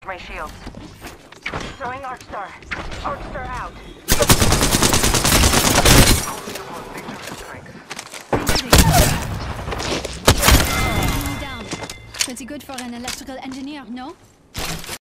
my shields. Throwing Arcstar. Arcstar out. Down. Pretty good for an electrical engineer, no?